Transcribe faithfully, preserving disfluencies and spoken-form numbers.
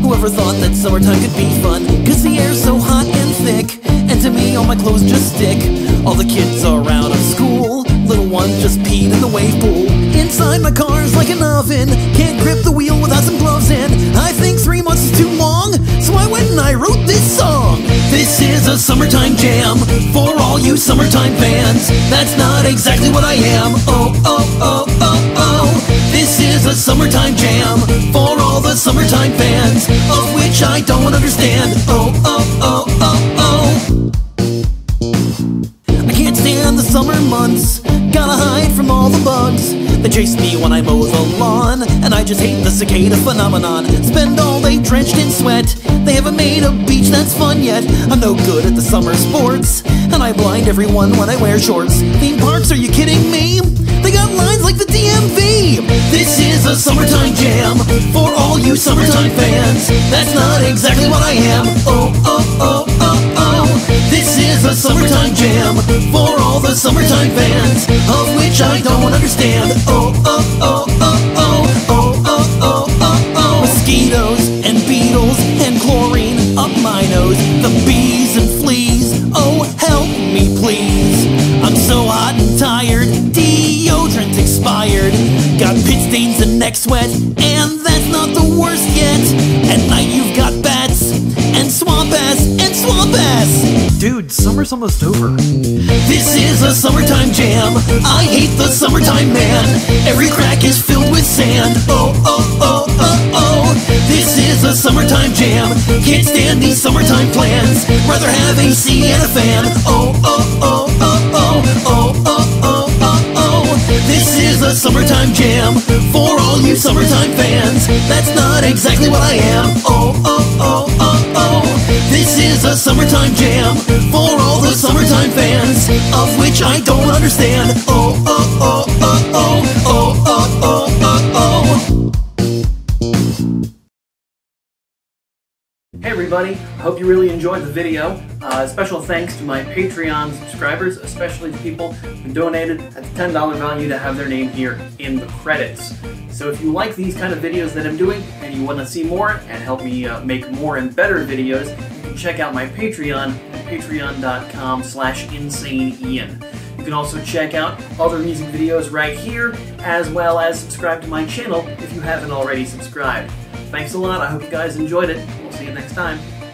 Whoever thought that summertime could be fun? Cause the air's so hot and thick, and to me all my clothes just stick. All the kids are out of school, little one just peed in the wave pool. Inside my car's like an oven, can't grip the wheel without some gloves in. I think three months is too long, so I went and I wrote this song. This is a summertime jam for all you summertime fans. That's not exactly what I am. Oh, oh, oh, oh, oh. This is a summertime jam for all the summertime fans, of which I don't understand. Oh, oh, oh, oh, oh. I can't stand the summer months, gotta hide from all the bugs that chase me when I mow the lawn. And I just hate the cicada phenomenon. Spend all day drenched in sweat, they haven't made a beach that's fun yet. I'm no good at the summer sports, and I blind everyone when I wear shorts. Theme parks, are you kidding me? They got lines like the D M V. This is a summertime jam for all you summertime fans. That's not exactly what I am. Oh, oh, oh, oh, oh. This is a summertime jam for all the summertime fans, of which I don't understand. Oh, oh, oh, oh, oh, oh, oh, oh, oh, oh. Mosquitoes and beetles and chlorine up my nose. The bees and fleas, oh help me please. I'm so hot and tired, deodorant expired. Got pit stains and neck sweat, and that's not the worst yet. At night you've got bats and swamp ass and swamp ass. Dude, summer's almost over. This is a summertime jam, I hate the summertime man. Every crack is filled with sand. Oh, oh, oh, oh, oh. This is a summertime jam, can't stand these summertime plans. Rather have A C and a fan. Oh, oh, oh, oh, oh, oh, oh, oh, oh, oh. This is a summertime jam for all you summertime fans. That's not exactly what I am. Oh, oh, oh, oh, oh. This is a summertime jam for all the summertime fans, of which I don't understand. Oh, oh, oh, oh, oh, oh, oh, oh, oh, oh. Hey everybody, I hope you really enjoyed the video. Uh, special thanks to my Patreon subscribers, especially the people who donated at the ten dollar value to have their name here in the credits. So if you like these kind of videos that I'm doing and you want to see more and help me uh, make more and better videos, you can check out my Patreon at patreon.com slash insaneian. You can also check out other music videos right here, as well as subscribe to my channel if you haven't already subscribed. Thanks a lot, I hope you guys enjoyed it. We'll see you next time.